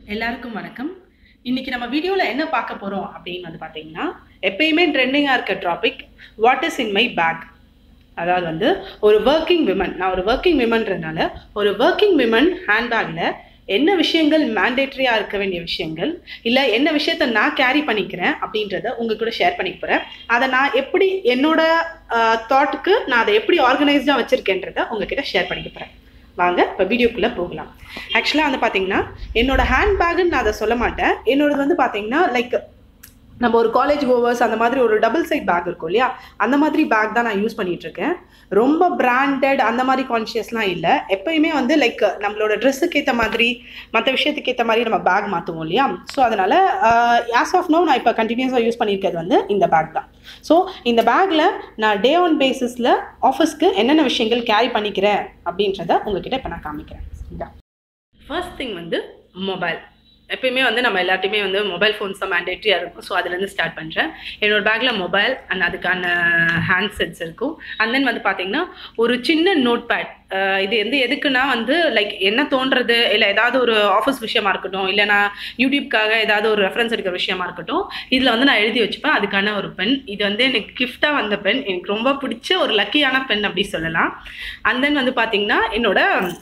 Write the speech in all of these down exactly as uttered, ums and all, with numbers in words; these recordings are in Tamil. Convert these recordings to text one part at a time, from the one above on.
எல்லாருக்கும் வணக்கம். இன்னைக்கு நம்ம வீடியோல என்ன பார்க்க போறோம் அப்படின்னு வந்து பாத்தீங்கன்னா, எப்பயுமே ட்ரெண்டிங்கா இருக்க topic what is in my bag. அதாவது வந்து ஒரு ஒர்க்கிங் விமன், நான் ஒரு ஒர்க்கிங் விமன்றதுனால ஒரு ஒர்க்கிங் விமன் ஹேண்ட்பேக்ல என்ன விஷயங்கள் மேண்டேட்டரியா இருக்க வேண்டிய விஷயங்கள், இல்லை என்ன விஷயத்த நான் கேரி பண்ணிக்கிறேன் அப்படின்றத உங்க கூட ஷேர் பண்ணிக்க போறேன். அதை நான் எப்படி என்னோட தாட்டுக்கு நான் அதை எப்படி ஆர்கனைஸ்டா வச்சிருக்கேன்றத உங்ககிட்ட ஷேர் பண்ணிக்க போறேன். வாங்க இப்போ வீடியோக்குள்ளே போகலாம். ஆக்சுவலாக வந்து பார்த்தீங்கன்னா, என்னோட ஹேண்ட்பேக்குன்னு நான் அதை சொல்ல மாட்டேன். என்னோடது வந்து பார்த்தீங்கன்னா லைக் நம்ம ஒரு காலேஜ் கோவர்ஸ் அந்த மாதிரி ஒரு டபுள் சைட் பேக் இருக்கும் இல்லையா, அந்த மாதிரி பேக் தான் நான் யூஸ் பண்ணிட்டு இருக்கேன். ரொம்ப பிராண்டட் அந்த மாதிரி கான்ஷியஸ்லாம் இல்லை. எப்பயுமே வந்து லைக் நம்மளோட ட்ரெஸ்ஸுக்கு ஏற்ற மாதிரி மற்ற விஷயத்துக்கு ஏற்ற மாதிரி நம்ம பேக் மாற்றுவோம் இல்லையா. ஸோ அதனால் ஆஸ் ஆஃப் நோ நான் இப்போ கண்டினியூஸாக யூஸ் பண்ணியிருக்கிறது வந்து இந்த பேக் தான். ஸோ இந்த பேக்கில் நான் டே ஆன் பேசிஸில் ஆஃபீஸ்க்கு என்னென்ன விஷயங்கள் கேரி பண்ணிக்கிறேன் அப்படின்றத உங்ககிட்ட இப்போ நான் காமிக்கிறேன். சரிங்களா? ஃபர்ஸ்ட் திங் வந்து மொபைல். எப்பயுமே வந்து நம்ம எல்லாத்தையுமே வந்து மொபைல் ஃபோன்ஸ் தான் மேண்டேட்ரியாக இருக்கும். ஸோ அதுலேருந்து ஸ்டார்ட் பண்ணுறேன். என்னோட பேக்கில் மொபைல் அண்ட் அதுக்கான ஹேண்ட் செட்ஸ் இருக்கும். அண்ட் தென் வந்து பார்த்தீங்கன்னா ஒரு சின்ன நோட் பேட். இது வந்து எதுக்குன்னா வந்து லைக் என்ன தோன்றது, இல்லை ஏதாவது ஒரு ஆஃபீஸ் விஷயமா இருக்கட்டும், இல்லை நான் யூடியூப்காக ஏதாவது ஒரு ரெஃபரன்ஸ் எடுக்கிற விஷயமா இருக்கட்டும், இதில் வந்து நான் எழுதி வச்சுப்பேன். அதுக்கான ஒரு பென். இது வந்து எனக்கு கிஃப்டாக வந்த பென். எனக்கு ரொம்ப பிடிச்ச ஒரு லக்கியான பென் அப்படி சொல்லலாம். அண்ட் தென் வந்து பார்த்தீங்கன்னா என்னோட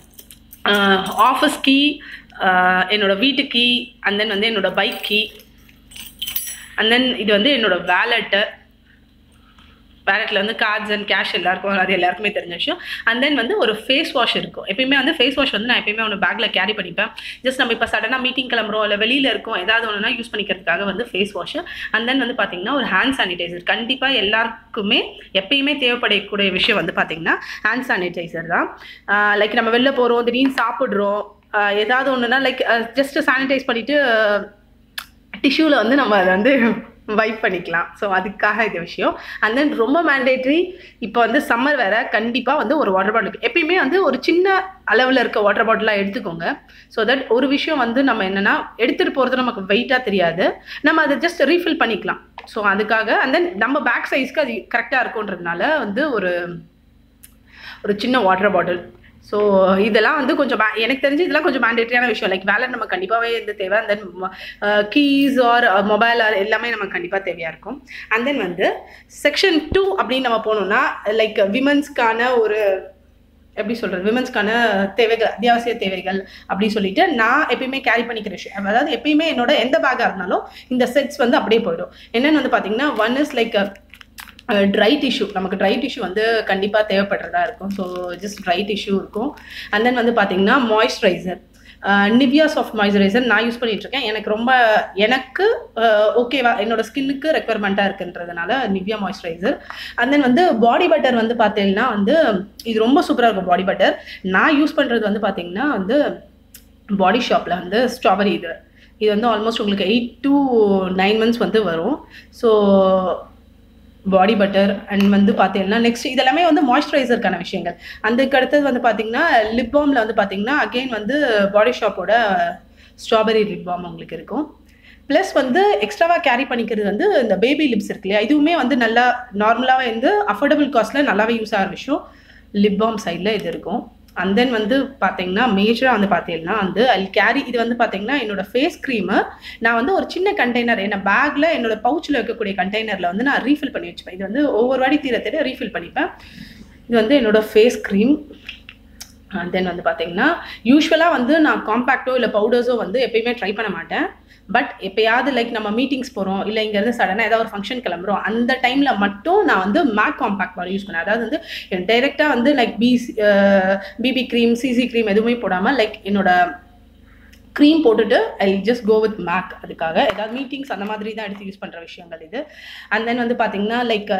ஆஃபீஸ் கீ, என்னோட வீட்டு கீ, அண்ட் தென் வந்து என்னோட பைக் கீ, அண்ட் தென் இது வந்து என்னோட வேலெட்டு. வேலெட்டில் வந்து கார்ட்ஸ் அண்ட் கேஷ் எல்லாருக்கும், அது எல்லாருக்குமே தெரிஞ்ச விஷயம். அண்ட் தென் வந்து ஒரு ஃபேஸ் வாஷ் இருக்கும். எப்பயுமே வந்து ஃபேஸ் வாஷ் வந்து நான் எப்பயுமே ஒன்று பேக்கில் கேரி பண்ணிப்பேன். ஜஸ்ட் நம்ம இப்போ சடனாக மீட்டிங் கிளம்புறோம், இல்லை வெளியில் இருக்கோம், ஏதாவது ஒன்றுனா யூஸ் பண்ணிக்கிறதுக்காக வந்து ஃபேஸ் வாஷ். அண்ட் தென் வந்து பார்த்தீங்கன்னா ஒரு ஹேண்ட் சானிடைசர். கண்டிப்பாக எல்லாருக்குமே எப்பயுமே தேவைப்படக்கூடிய விஷயம் வந்து பார்த்தீங்கன்னா ஹேண்ட் சானிடைசர் தான். லைக் நம்ம வெளில போகிறோம், திடீர்னு சாப்பிட்றோம், ஏதாவது ஒன்றுனா லைக் ஜஸ்ட் சானிடைஸ் பண்ணிவிட்டு டிஷ்யூவில் வந்து நம்ம அதை வந்து வைப் பண்ணிக்கலாம். ஸோ அதுக்காக இது விஷயம். அண்ட் தென் ரொம்ப மேண்டேட்ரி, இப்போ வந்து சம்மர் வேறு, கண்டிப்பாக வந்து ஒரு வாட்டர் பாட்டில் எப்பயுமே வந்து ஒரு சின்ன அளவில் இருக்க வாட்டர் பாட்டிலாக எடுத்துக்கோங்க. ஸோ தட் ஒரு விஷயம் வந்து நம்ம என்னென்னா எடுத்துகிட்டு போகிறது நமக்கு வெயிட்டாக தெரியாது, நம்ம அதை ஜஸ்ட் ரீஃபில் பண்ணிக்கலாம். ஸோ அதுக்காக அண்ட் தென் நம்ம பேக் சைஸ்க்கு அது கரெக்டாக இருக்குன்றதுனால வந்து ஒரு ஒரு சின்ன வாட்டர் பாட்டில். ஸோ இதெல்லாம் வந்து கொஞ்சம் எனக்கு தெரிஞ்சு இதெல்லாம் கொஞ்சம் மேண்டேட்டரியான விஷயம். லைக் வேலட் நம்ம கண்டிப்பாகவே இது தேவை. And then keys or mobile எல்லாமே நமக்கு கண்டிப்பாக தேவையாக இருக்கும். அண்ட் தென் வந்து செக்ஷன் டூ அப்படின்னு நம்ம போனோம்னா லைக் விமன்ஸ்க்கான ஒரு எப்படி சொல்கிறது, விமன்ஸ்க்கான தேவைகள், அத்தியாவசிய தேவைகள் அப்படின்னு சொல்லிட்டு நான் எப்பயுமே கேரி பண்ணிக்கிற விஷயம். அதாவது எப்பயுமே என்னோட எந்த பேக்காக இருந்தாலும் இந்த செட்ஸ் வந்து அப்படியே போயிடும். என்னென்னு வந்து பார்த்தீங்கன்னா, one is like dry tissue. நமக்கு ட்ரை டிஷ்யூ வந்து கண்டிப்பாக தேவைப்படுறதா இருக்கும். ஸோ ஜஸ்ட் ட்ரை டிஷ்யூ இருக்கும். அண்ட் தென் வந்து பார்த்தீங்கன்னா மாய்ஸ்சரைசர், நிவ்யா சாஃப்ட் மாய்ஸ்சரைசர் நான் யூஸ் பண்ணிட்டு இருக்கேன். எனக்கு ரொம்ப எனக்கு ஓகேவா என்னோட ஸ்கின்னுக்கு ரெக்குவயர்மெண்ட்டாக இருக்குன்றதுனால நிவ்யா மாய்ஸ்சரைசர். அண்ட் தென் வந்து பாடி பட்டர் வந்து பார்த்தீங்கன்னா வந்து இது ரொம்ப சூப்பராக இருக்கும். பாடி பட்டர் நான் யூஸ் பண்ணுறது வந்து பார்த்தீங்கன்னா வந்து பாடி ஷாப்பில் வந்து ஸ்ட்ராபெரி. இது இது வந்து ஆல்மோஸ்ட் உங்களுக்கு எயிட் டு நைன் மந்த்ஸ் வந்து வரும். ஸோ பாடி பட்டர் அண்ட் வந்து பார்த்தீங்கன்னா நெக்ஸ்ட் இதெல்லாமே வந்து மாய்ஸ்சரைசருக்கான விஷயங்கள். அதுக்கு அடுத்தது வந்து பார்த்தீங்கன்னா லிப் பாமில் வந்து பார்த்தீங்கன்னா அகெயின் வந்து பாடி ஷாப்போட ஸ்ட்ராபெரி லிப் பாம் உங்களுக்கு இருக்கும். ப்ளஸ் வந்து எக்ஸ்ட்ராவாக கேரி பண்ணிக்கிறது வந்து இந்த பேபி லிப்ஸ் இருக்கு இல்லையா, இதுவுமே வந்து நல்லா நார்மலாகவே வந்து அஃபோர்டபுள் காஸ்ட்டில் நல்லாவே யூஸ் ஆகிற விஷயம். லிப் பாம் சைடில் இது இருக்கும். அண்ட் தென் வந்து பார்த்தீங்கன்னா மேஜராக வந்து பார்த்தீங்கன்னா வந்து அல் கேரி இது வந்து பார்த்தீங்கன்னா என்னோட ஃபேஸ் க்ரீமு நான் வந்து ஒரு சின்ன கண்டெய்னர் என்ன பேக்கில் என்னோட பவுச்சில் இருக்கக்கூடிய கண்டெய்னரில் வந்து நான் ரீஃபில் பண்ணி வச்சுப்பேன். இது வந்து ஒவ்வொரு வாடி தீர தீர ரீஃபில் பண்ணிப்பேன். இது வந்து என்னோட ஃபேஸ் க்ரீம். அண்ட் தென் வந்து பார்த்தீங்கன்னா யூஸ்வலாக வந்து நான் காம்பேக்டோ இல்லை பவுடர்ஸோ வந்து எப்பயுமே ட்ரை பண்ண மாட்டேன். பட் எப்போயாவது லைக் நம்ம மீட்டிங்ஸ் போகிறோம், இல்லை இங்கேருந்து சடனாக ஏதாவது ஒரு ஃபங்க்ஷன் கிளம்புறோம், அந்த டைமில் மட்டும் நான் வந்து மேக் காம்பேக்ட் மாதிரி யூஸ் பண்ணேன். அதாவது வந்து டைரெக்டாக வந்து like B BB cream, CC cream எதுவுமே போடாமல் லைக் என்னோட க்ரீம் போட்டுட்டு I just go with make. அதுக்காக ஏதாவது மீட்டிங்ஸ் அந்த மாதிரி தான் எடுத்து யூஸ் பண்ணுற விஷயங்கள் இது. அண்ட் தென் வந்து பார்த்தீங்கன்னா லைக்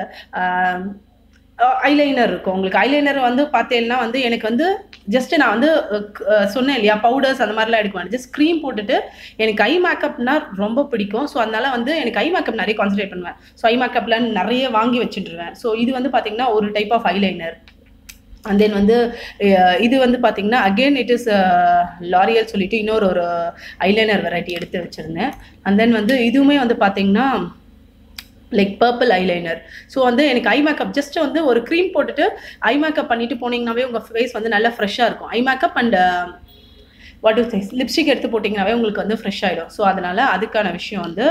ஐலைனர் இருக்கும். உங்களுக்கு ஐலைனர் வந்து பார்த்தீங்கன்னா வந்து எனக்கு வந்து ஜஸ்ட்டு நான் வந்து சொன்னேன் இல்லையா, பவுடர்ஸ் அந்த மாதிரிலாம் எடுக்க வேண்டாம். ஜஸ்ட் க்ரீம் போட்டுட்டு எனக்கு ஐ மேக்கப்னா ரொம்ப பிடிக்கும். ஸோ அதனால வந்து எனக்கு ஐ மேக்கப் நிறைய கான்சன்ட்ரேட் பண்ணுவேன். ஸோ ஐ மேக்கப்லாம் நிறைய வாங்கி வச்சுட்டுருவேன். ஸோ இது வந்து பார்த்தீங்கன்னா ஒரு type of eyeliner. And then வந்து இது வந்து பார்த்தீங்கன்னா அகெயின் இட் இஸ் லாரியல் சொல்லிட்டு இன்னொரு ஒரு ஐலைனர் வெரைட்டி எடுத்து வச்சுருந்தேன். அண்ட் தென் வந்து இதுவுமே வந்து பார்த்தீங்கன்னா லைக் பர்பிள் ஐலைனர். ஸோ வந்து எனக்கு ஐ மேக்கப் ஜஸ்ட் வந்து ஒரு க்ரீம் போட்டுட்டு ஐ மேக்கப் பண்ணிட்டு போனீங்கன்னாவே உங்கள் ஃபேஸ் வந்து நல்லா ஃப்ரெஷ்ஷாக இருக்கும். Eye makeup and what to say lipstick எடுத்து போட்டிங்கனாவே உங்களுக்கு வந்து ஃப்ரெஷ் ஆகிடும். ஸோ அதனால் அதுக்கான விஷயம் வந்து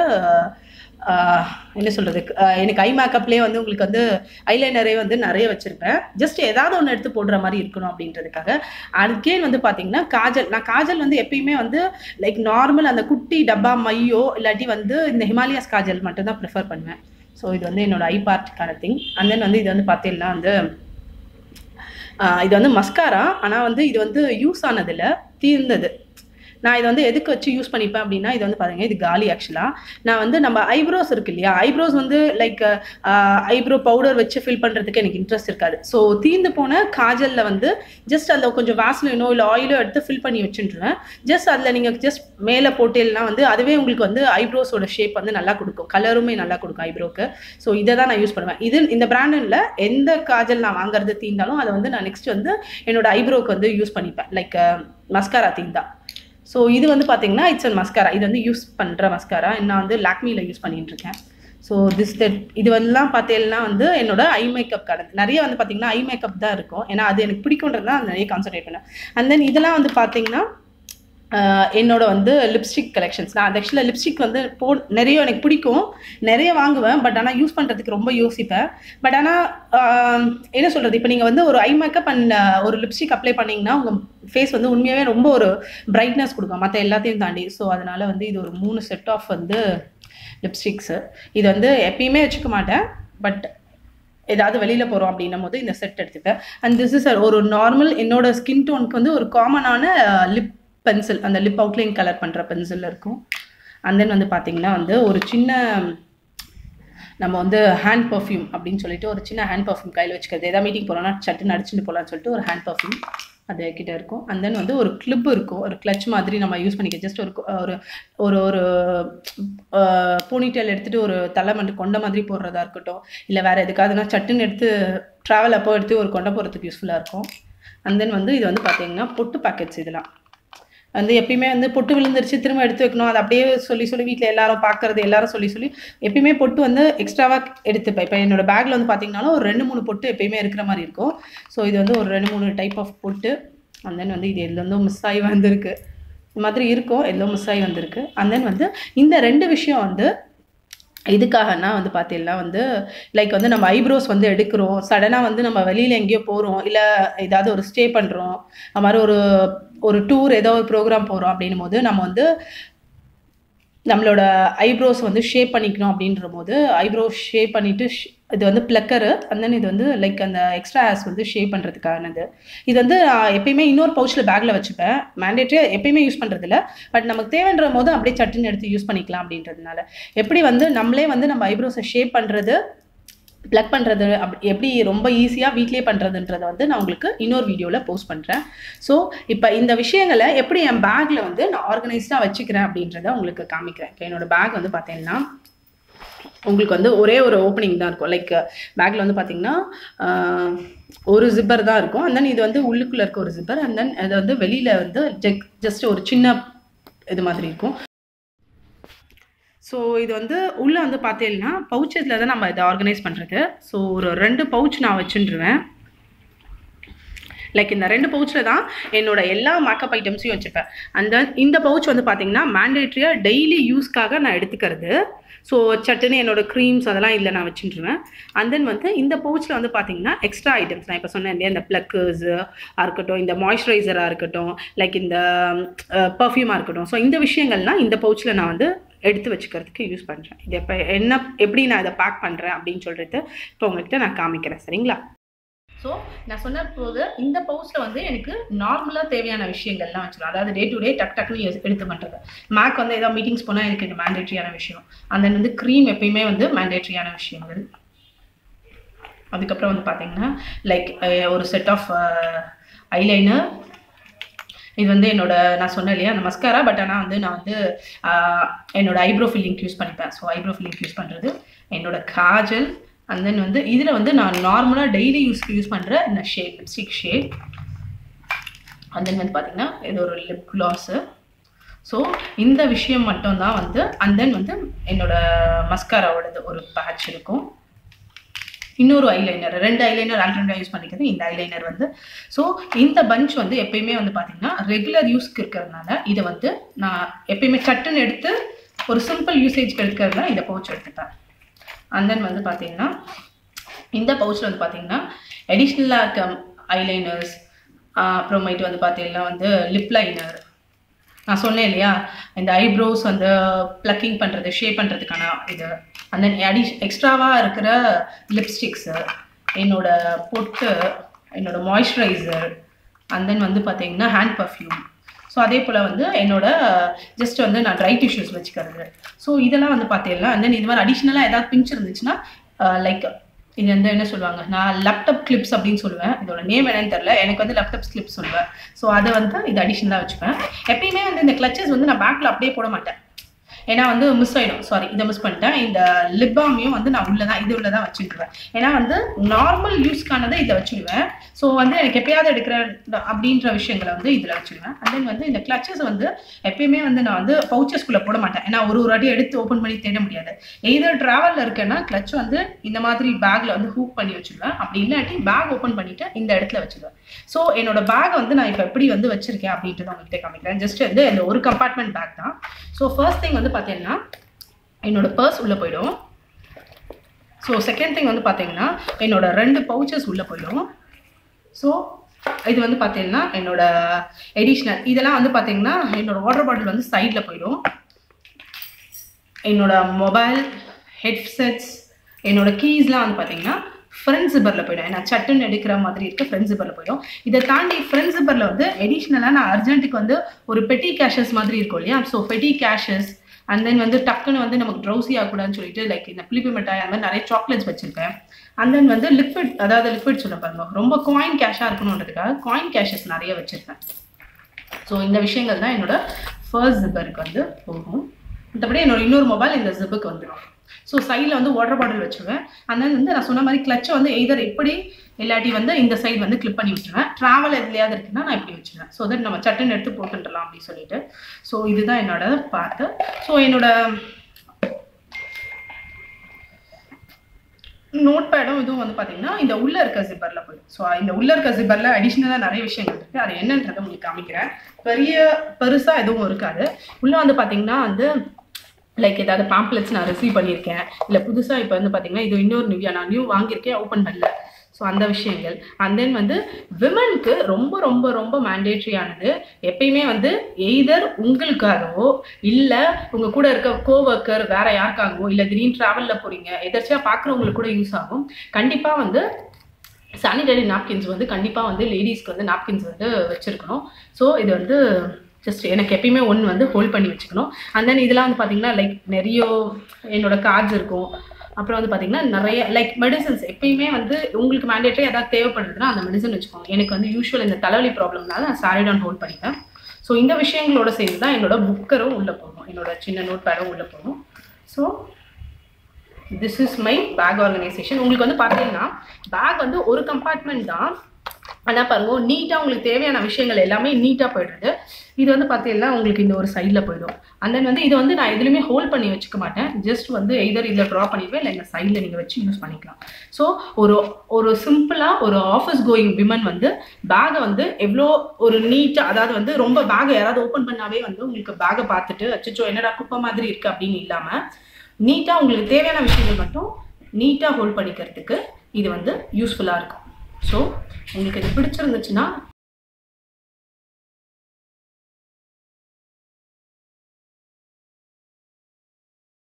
என்ன சொல்கிறது, எனக்கு ஐ மேக்கப்லேயே வந்து உங்களுக்கு வந்து ஐலைனரே வந்து நிறைய வச்சுருப்பேன். ஜஸ்ட் ஏதாவது ஒன்று எடுத்து போடுற மாதிரி இருக்கணும் அப்படின்றதுக்காக. அதுக்கேன் வந்து பார்த்தீங்கன்னா காஜல், நான் காஜல் வந்து எப்பயுமே வந்து லைக் நார்மல் அந்த குட்டி டப்பா மையோ இல்லாட்டி வந்து இந்த ஹிமாலயாஸ் காஜல் மட்டும்தான் ப்ரிஃபர் பண்ணுவேன். ஸோ இது வந்து என்னோட ஐ பார்ட்டுக்கான திங். அண்ட் தென் வந்து இது வந்து பார்த்தீங்கன்னா வந்து இது வந்து மஸ்காரா. ஆனால் வந்து இது வந்து யூஸ் ஆனதில் தீர்ந்தது. நான் இதை வந்து எதுக்கு வச்சு யூஸ் பண்ணிப்பேன் அப்படின்னா, இது வந்து பாருங்கள், இது காலி. ஆக்சுவலாக நான் வந்து நம்ம ஐப்ரோஸ் இருக்கு இல்லையா, ஐப்ரோஸ் வந்து லைக் ஐப்ரோ பவுடர் வச்சு ஃபில் பண்ணுறதுக்கு எனக்கு இன்ட்ரெஸ்ட் இருக்காது. ஸோ தீர்ந்து போன காஜலில் வந்து ஜஸ்ட் அதில் கொஞ்சம் வாஸ்லினோ இல்லை ஆயிலோ எடுத்து ஃபில் பண்ணி வச்சுட்டுருவேன். ஜஸ்ட் அதில் நீங்கள் ஜஸ்ட் மேலே போட்டேன்னா வந்து அதுவே உங்களுக்கு வந்து ஐப்ரோஸோட ஷேப் வந்து நல்லா கொடுக்கும், கலருமே நல்லா கொடுக்கும் ஐப்ரோக்கு. ஸோ இதை தான் நான் யூஸ் பண்ணுவேன். இது இந்த பிராண்டில் எந்த காஜல் நான் வாங்குறது தீர்ந்தாலும் அதை வந்து நான் நெக்ஸ்ட் வந்து என்னோட ஐப்ரோக்கு வந்து யூஸ் பண்ணிப்பேன், லைக் மஸ்காரா தீர்ந்தா. ஸோ இது வந்து பார்த்தீங்கன்னா இட்ஸ் அண்ட் மஸ்காரா. இது வந்து யூஸ் பண்ணுற மஸ்காரா நான் வந்து லாக்மியில் யூஸ் பண்ணிட்டு இருக்கேன். ஸோ திஸ் தட் இது வந்துலாம் பார்த்தீங்கன்னா வந்து என்னோட ஐ மேக்கப் கடந்து நிறைய வந்து பார்த்தீங்கன்னா ஐ மேக்கப் தான் இருக்கும். ஏன்னா அது எனக்கு பிடிக்குன்றது தான் நிறைய கான்சன்ட்ரேட் பண்ணேன். அண்ட் தென் இதெல்லாம் வந்து பார்த்தீங்கன்னா என்னோட வந்து லிப்ஸ்டிக் கலெக்ஷன்ஸ். நான் ஆக்சுவலாக லிப்ஸ்டிக் வந்து போ நிறைய எனக்கு பிடிக்கும், நிறைய வாங்குவேன். பட் ஆனால் யூஸ் பண்ணுறதுக்கு ரொம்ப யோசிப்பேன். பட் ஆனால் என்ன சொல்கிறது, இப்போ நீங்கள் வந்து ஒரு ஐ மேக்கப் அண்ட் ஒரு லிப்ஸ்டிக் அப்ளை பண்ணிங்கன்னா உங்கள் ஃபேஸ் வந்து உண்மையாகவே ரொம்ப ஒரு பிரைட்னஸ் கொடுக்கும் மற்ற எல்லாத்தையும் தாண்டி. ஸோ அதனால் வந்து இது ஒரு மூணு செட் ஆஃப் வந்து லிப்ஸ்டிக்ஸு. இது வந்து எப்பயுமே வச்சுக்க மாட்டேன், பட் ஏதாவது வெளியில் போகிறோம் அப்படின்னும் போது இந்த செட் எடுத்துப்பேன். அண்ட் திஸ் இஸ் ஒரு நார்மல் என்னோட ஸ்கின் டோனுக்கு வந்து ஒரு காமனான லிப் பென்சில், அந்த லிப் அவுட்லைன் கலர் பண்ணுற பென்சில் இருக்கும். அண்ட் தென் வந்து பார்த்திங்கன்னா வந்து ஒரு சின்ன நம்ம வந்து ஹேண்ட் பர்ஃப்யூம் அப்படின்னு சொல்லிட்டு ஒரு சின்ன ஹேண்ட் பர்ஃப்யூம் கையில் வச்சுக்கிறது. எதாவது மீட்டிங் போகிறோன்னா சட்டுன்னு அடிச்சுட்டு போகலான்னு சொல்லிட்டு ஒரு ஹேண்ட் பர்ஃப்யூம் அது கிட்ட இருக்கும். அண்ட் தென் வந்து ஒரு கிளிப் இருக்கும், ஒரு கிளச் மாதிரி நம்ம யூஸ் பண்ணிக்க. ஜஸ்ட் ஒரு ஒரு ஒரு ஒரு போனிடெயில் எடுத்துகிட்டு ஒரு தலை மட்டும் கொண்ட மாதிரி போடுறதா இருக்கட்டும், இல்லை வேறு எதுக்காதுன்னா சட்டுன்னு எடுத்து ட்ராவல் அப்போ எடுத்து ஒரு கொண்டை போடுறதுக்கு யூஸ்ஃபுல்லாக இருக்கும். அண்ட் தென் வந்து இது வந்து பார்த்திங்கன்னா பொட்டு பேக்கெட்ஸ். இதெல்லாம் வந்து எப்பயுமே வந்து பொட்டு விழுந்துருச்சு திரும்ப எடுத்து வைக்கணும், அது அப்படியே சொல்லி சொல்லி வீட்டில் எல்லாரும் பார்க்குறது எல்லாரும் சொல்லி சொல்லி எப்பயுமே பொட்டு வந்து எக்ஸ்ட்ராவாக எடுத்துப்பேன். இப்போ என்னோடய பேக்கில் வந்து பார்த்திங்கனாலும் ஒரு ரெண்டு மூணு பொட்டு எப்பயுமே இருக்கிற மாதிரி இருக்கும். ஸோ இது வந்து ஒரு ரெண்டு மூணு டைப் ஆஃப் பொட்டு. அண்ட் தென் வந்து இது எதுலேருந்தோ மிஸ் ஆகி வந்திருக்கு, இந்த மாதிரி இருக்கும், எதுலோ மிஸ் ஆகி வந்திருக்கு. அண்ட் தென் வந்து இந்த ரெண்டு விஷயம் வந்து இதுக்காகனா வந்து பார்த்தீங்கன்னா வந்து லைக் வந்து நம்ம ஐப்ரோஸ் வந்து எடுக்கிறோம், சடனாக வந்து நம்ம வெளியில் எங்கேயோ போகிறோம், இல்லை ஏதாவது ஒரு ஸ்டே பண்ணுறோம், அது மாதிரி ஒரு ஒரு டூர் ஏதோ ஒரு ப்ரோக்ராம் போகிறோம் அப்படின்னும் போது நம்ம வந்து நம்மளோட ஐப்ரோஸ் வந்து ஷேப் பண்ணிக்கணும் அப்படின்ற போது ஐப்ரோ ஷேப் பண்ணிவிட்டு இது வந்து ப்ளக்கரு. அண்ட் தென் இது வந்து லைக் அந்த எக்ஸ்ட்ரா ஹேர்ஸ் வந்து ஷேப் பண்ணுறதுக்கானது. இது வந்து எப்பயுமே இன்னொரு பவுச்சில் பேக்கில் வச்சுப்பேன், மேண்டேட்டரியாக எப்பயுமே யூஸ் பண்ணுறதில்ல. பட் நமக்கு தேவைன்ற போது அப்படியே சட்டுன்னு எடுத்து யூஸ் பண்ணிக்கலாம் அப்படின்றதுனால. எப்படி வந்து நம்மளே வந்து நம்ம ஐப்ரோஸை ஷேப் பண்ணுறது ப்ளக் பண்ணுறது அப் எப்படி ரொம்ப ஈஸியாக வீட்லேயே பண்ணுறதுன்றதை வந்து நான் உங்களுக்கு இன்னொரு வீடியோவில் போஸ்ட் பண்ணுறேன். ஸோ இப்போ இந்த விஷயங்களை எப்படி என் பேக்கில் வந்து நான் ஆர்கனைஸ்டாக வச்சுக்கிறேன் அப்படின்றத உங்களுக்கு காமிக்கிறேன். இப்போ என்னோடய பேக் வந்து பார்த்தீங்கன்னா உங்களுக்கு வந்து ஒரே ஒரு ஓப்பனிங் தான் இருக்கும். லைக் பேக்கில் வந்து பார்த்திங்கன்னா ஒரு ஜிப்பர் தான் இருக்கும். அண்ட் தென் இது வந்து உள்ளுக்குள்ளே இருக்க ஒரு ஜிப்பர். அண்ட் தென் அது வந்து வெளியில் வந்து ஜெக் ஜஸ்ட் ஒரு சின்ன இது மாதிரி இருக்கும். ஸோ இது வந்து உள்ளே வந்து பார்த்தீங்கன்னா பவுச்சஸில் தான் நம்ம இதை ஆர்கனைஸ் பண்ணுறது. ஸோ ஒரு ரெண்டு பவுச் நான் வச்சுருவேன். லைக் இந்த ரெண்டு பவுச்சில் தான் என்னோட எல்லா மேக்கப் ஐட்டம்ஸையும் வச்சுப்பேன். அண்ட் தென் இந்த பவுச் வந்து பார்த்திங்கன்னா மேண்டேட்ரியாக டெய்லி யூஸ்க்காக நான் எடுத்துக்கிறது. ஸோ சட்டுன்னு என்னோடய க்ரீம்ஸ் அதெல்லாம் இதில் நான் வச்சுருவேன். அண்ட் தென் வந்து இந்த பவுச்சில் வந்து பார்த்திங்கன்னா எக்ஸ்ட்ரா ஐட்டம்ஸ் நான் இப்போ சொன்னேன் இல்லையா, இந்த ப்ளக்கர்ஸு இருக்கட்டும், இந்த மாய்ஸ்சரைசராக இருக்கட்டும், லைக் இந்த பர்ஃப்யூமாக இருக்கட்டும். ஸோ இந்த விஷயங்கள்லாம் இந்த பவுச்சில் நான் வந்து எடுத்து வச்சுக்கிறதுக்கு யூஸ் பண்ணுறேன். இது எப்போ என்ன எப்படி நான் இதை பேக் பண்ணுறேன் அப்படின்னு சொல்லிட்டு இப்போ உங்கள்கிட்ட நான் காமிக்கிறேன், சரிங்களா? ஸோ நான் சொன்ன போது இந்த பவுச்சில் வந்து எனக்கு நார்மலாக தேவையான விஷயங்கள்லாம் வச்சுருவேன். அதாவது டே டு டே டக் டக்குன்னு எடுத்து பண்ணுறது. மேக் வந்து ஏதாவது மீட்டிங்ஸ் போனால் எனக்கு இது மேண்டேட்ரியான விஷயம். அந்த வந்து க்ரீம் எப்பயுமே வந்து மேண்டேட்ரியான விஷயங்கள். அதுக்கப்புறம் வந்து பார்த்திங்கன்னா லைக் ஒரு செட் ஆஃப் ஐலைனர். இது வந்து என்னோட நான் சொன்னேன் இல்லையா அந்த மஸ்காரா, பட் ஆனால் வந்து நான் வந்து என்னோட ஐப்ரோ ஃபில்லிங்க்கு யூஸ் பண்ணிப்பேன். ஸோ ஐப்ரோ ஃபில்லிங்க்கு யூஸ் பண்ணுறது என்னோட காஜல். அண்ட் தென் வந்து இதில் வந்து நான் நார்மலாக டெய்லி யூஸ்க்கு யூஸ் பண்ணுற இந்த shade lipstick shade. And then வந்து பார்த்திங்கன்னா இது ஒரு லிப் க்ளாஸு. ஸோ இந்த விஷயம் மட்டும்தான் வந்து. அண்ட் தென் வந்து என்னோட மஸ்காராவோடது ஒரு பேட்ச் இருக்கும். இன்னொரு ஐலைனர், ரெண்டு ஐலைனர் ஆல்டர்னேட்டாக யூஸ் பண்ணிக்கிறது இந்த ஐலைனர் வந்து. ஸோ இந்த பஞ்ச் வந்து எப்பயுமே வந்து பார்த்தீங்கன்னா ரெகுலர் யூஸ்க்கு இருக்கிறதுனால இதை வந்து நான் எப்பயுமே சட்டுன்னு எடுத்து ஒரு சிம்பிள் யூசேஜ்க்கு எடுக்கிறதுனா இந்த பவுச் எடுத்துப்பேன். அண்ட் தென் வந்து பார்த்தீங்கன்னா இந்த பவுச்சில் வந்து பார்த்தீங்கன்னா அடிஷ்னலாக இருக்க ஐலைனர்ஸ், அப்புறமேட்டு வந்து பார்த்தீங்கன்னா வந்து லிப் லைனர், நான் சொன்னேன் இல்லையா இந்த ஐப்ரோஸ் வந்து ப்ளக்கிங் பண்ணுறது, ஷேப் பண்ணுறதுக்கான இது, அண்ட் தென் அடிஷ் எக்ஸ்ட்ராவாக இருக்கிற லிப்ஸ்டிக்ஸு, என்னோட பொட்டு, என்னோட மாய்ஸ்சரைசர், அண்ட் தென் வந்து பார்த்தீங்கன்னா ஹேண்ட் பர்ஃப்யூம். ஸோ அதே போல் வந்து என்னோட ஜஸ்ட் வந்து நான் ட்ரை டிஷ்யூஸ் வச்சுக்கிறது. ஸோ இதெல்லாம் வந்து பார்த்தீங்கன்னா அண்ட் தென் இது மாதிரி அடிஷ்னலாக ஏதாவது பிஞ்ச் இருந்துச்சுன்னா லைக் இது வந்து என்ன சொல்லுவாங்க, நான் லேப்டாப் கிளிப்ஸ் அப்படின்னு சொல்லுவேன், இதோட நேம் என்னன்னு தெரியல, எனக்கு வந்து லேப்டாப் கிளிப்ஸ் சொல்லுவேன். ஸோ அதை வந்து இது அடிஷ்னலாக வச்சுப்பேன். எப்பயுமே வந்து இந்த கிளச்சஸ் வந்து நான் பேக்கில் அப்படியே போட மாட்டேன், ஏன்னா வந்து மிஸ் ஆகிடும். சாரி, இதை மிஸ் பண்ணிட்டேன். இந்த லிப் பாமையும் வந்து நான் உள்ள தான் இது உள்ள தான் வச்சுடுவேன். ஏன்னா வந்து நார்மல் யூஸ்க்கானதை இதை வச்சுடுவேன். ஸோ வந்து எனக்கு எப்பயாவது எடுக்கிற அப்படின்ற விஷயங்களை வந்து இதில் வச்சுடுவேன். அண்ட் தென் வந்து இந்த கிளச்சஸ் வந்து எப்பயுமே வந்து நான் வந்து பவுச்சஸ்குள்ளே போட மாட்டேன், ஏன்னா ஒரு ஒரு அடி எடுத்து ஓப்பன் பண்ணி தேட முடியாது. எதர் ட்ராவலில் இருக்கேன்னா கிளச் வந்து இந்த மாதிரி பேக்கில் வந்து ஹூக் பண்ணி வச்சுடுவேன். அப்படி இல்லாட்டி பேக் ஓப்பன் பண்ணிவிட்டு இந்த இடத்துல வச்சுடுவேன். ஸோ என்னோட பேக் வந்து நான் இப்போ எப்படி வந்து வச்சுருக்கேன் அப்படின்றத உங்கள்கிட்ட காமிக்கிறேன். ஜஸ்ட் வந்து இந்த ஒரு கம்பார்ட்மெண்ட் பேக் தான். ஸோ ஃபர்ஸ்ட் திங் வந்து பார்த்தீங்கன்னா என்னோட பர்ஸ் உள்ளே போயிடும். ஸோ செகண்ட் திங் வந்து பார்த்தீங்கன்னா என்னோட ரெண்டு பவுச்சஸ் உள்ளே போயிடும். ஸோ இது வந்து பார்த்தீங்கன்னா என்னோட எடிஷ்னல் இதெல்லாம் வந்து பார்த்தீங்கன்னா என்னோட வாட்டர் பாட்டில் வந்து சைடில் போயிடும். என்னோட மொபைல், ஹெட்செட்ஸ், என்னோட கீஸ்லாம் வந்து பார்த்தீங்கன்னா ஃப்ரண்ட் ஜிப்பரில் போயிடும். ஏன்னா சட்டுன்னு எடுக்கிற மாதிரி இருக்க ஃப்ரண்ட் ஜிப்பரில் போயிடும். இதை தாண்டி ஃப்ரண்ட் ஜிப்பரில் வந்து எடிஷ்னலாக நான் அர்ஜென்ட்டுக்கு வந்து ஒரு பெட்டி கேஷஸ் மாதிரி இருக்கும் இல்லையா, ஸோ பெட்டி கேஷஸ் அண்ட் தென் வந்து டக்குன்னு வந்து நமக்கு ட்ரௌசி ஆகக்கூடாதுன்னு சொல்லிட்டு லைக் இந்த புளிப்பு மிட்டாய் அந்த மாதிரி நிறைய சாக்லேட்ஸ் வச்சுருப்பேன். அண்ட் தென் வந்து லிக்விட், அதாவது லிக்விட் சொல்ல பாருங்க, ரொம்ப காயின் கேஷாக இருக்கணுன்றதுக்காக காயின் கேஷஸ் நிறைய வச்சுருப்பேன். ஸோ இந்த விஷயங்கள் தான் என்னோட ஃபர்ஸ்ட் ஜிப்பருக்கு வந்து போகும். மற்றபடி என்னோட இன்னொரு மொபைல் இந்த ஜிப்புக்கு வந்துடும். ஸோ சைடில் வந்து வாட்டர் பாட்டில் வச்சுருவேன். அண்ட் தென் வந்து நான் சொன்ன மாதிரி கிளச்சை வந்து எய்தர் எப்படி இல்லாட்டி வந்து இந்த சைடு வந்து கிளிப் பண்ணி வச்சுருவேன். ட்ராவல் எதுலையாவது இருக்குன்னா நான் இப்படி வச்சுருவேன். ஸோ தட் நம்ம சட்டுன்னு எடுத்து போட்டுடலாம் அப்படின்னு சொல்லிட்டு. ஸோ இதுதான் என்னோட பார்ட்டு. ஸோ என்னோட நோட் பேடும் இதுவும் வந்து பார்த்தீங்கன்னா இந்த உள்ளே இருக்க ஜிப்பரில் போயிடும். ஸோ இந்த உள்ளே இருக்க ஜிப்பரில் அடிஷ்னலாக நிறைய விஷயங்கள் இருக்குது, அது என்னன்றதை உங்களுக்கு காமிக்கிறேன். பெரிய பெருசாக எதுவும் இருக்காது. உள்ளே வந்து பார்த்தீங்கன்னா வந்து லைக் ஏதாவது பாம்ப்ளெட்ஸ் நான் ரிசீவ் பண்ணியிருக்கேன், இல்லை புதுசாக இப்போ வந்து பார்த்தீங்கன்னா இது இன்னொரு நிவ்யா நான் நியூ வாங்கியிருக்கேன், ஓப்பன் பண்ணல. ஸோ அந்த விஷயங்கள். அண்ட் தென் வந்து விமனுக்கு ரொம்ப ரொம்ப ரொம்ப மேண்டேட்ரியானது எப்பயுமே வந்து எய்தர் உங்களுக்காகவோ இல்லை உங்கள் கூட இருக்க கோவர்க்கர் வேற யாருக்காகவோ இல்லை திடீர்னு ட்ராவலில் போகிறீங்க எதாச்சியாக பார்க்குறவங்களுக்கு கூட யூஸ் ஆகும். கண்டிப்பாக வந்து சானிடரி நாப்கின்ஸ் வந்து கண்டிப்பாக வந்து லேடிஸ்க்கு வந்து நாப்கின்ஸ் வந்து வச்சுருக்கணும். ஸோ இது வந்து ஜஸ்ட் எனக்கு எப்பயுமே ஒன்று வந்து ஹோல்ட் பண்ணி வச்சுக்கணும். அண்ட் தென் இதெல்லாம் வந்து பார்த்தீங்கன்னா லைக் நிறைய என்னோட கார்ட்ஸ் இருக்கும். அப்புறம் வந்து பார்த்தீங்கன்னா நிறைய லைக் மெடிசன்ஸ் எப்பயுமே வந்து உங்களுக்கு மேண்டேட்டரி ஏதாவது தேவைப்படுறதுன்னா அந்த மெடிசன் வச்சுக்கோங்க. எனக்கு வந்து யூஸ்வல் இந்த தலைவலி ப்ராப்ளம்னால நான் சாரிடான் ஹோல்ட் பண்ணிப்பேன். ஸோ இந்த விஷயங்களோட சேர்ந்து தான் என்னோட புக்கரும் உள்ளே போகணும், என்னோட சின்ன நோட் பேடும் உள்ளே போகணும். So this is my bag organisation. உங்களுக்கு வந்து பார்த்தீங்கன்னா பேக் வந்து ஒரு கம்பார்ட்மெண்ட் தான், ஆனால் பாருங்க நீட்டாக உங்களுக்கு தேவையான விஷயங்கள் எல்லாமே நீட்டாக போய்டுறது. இது வந்து பார்த்தீங்கன்னா உங்களுக்கு இந்த ஒரு சைடில் போயிடும். அண்ட் தென் வந்து இது வந்து நான் எதுலையுமே ஹோல்ட் பண்ணி வச்சுக்க மாட்டேன், ஜஸ்ட் வந்து எதர் இதில் ட்ரா பண்ணிடுவேன் இல்லை இந்த சைடில் நீங்கள் வச்சு யூஸ் பண்ணிக்கலாம். ஸோ ஒரு ஒரு சிம்பிளாக ஒரு ஆஃபீஸ் கோயிங் விமன் வந்து பேகை வந்து எவ்வளோ ஒரு நீட்டாக, அதாவது வந்து ரொம்ப பேகை யாராவது ஓப்பன் பண்ணாவே வந்து உங்களுக்கு பேகை பார்த்துட்டு அச்சோ என்னடா குப்பை மாதிரி இருக்குது அப்படின்னு இல்லாமல் நீட்டாக உங்களுக்கு தேவையான விஷயங்கள் மட்டும் நீட்டாக ஹோல்ட் பண்ணிக்கிறதுக்கு இது வந்து யூஸ்ஃபுல்லாக இருக்கும். ஸோ உங்களுக்கு இது பிடிச்சிருந்துச்சுன்னா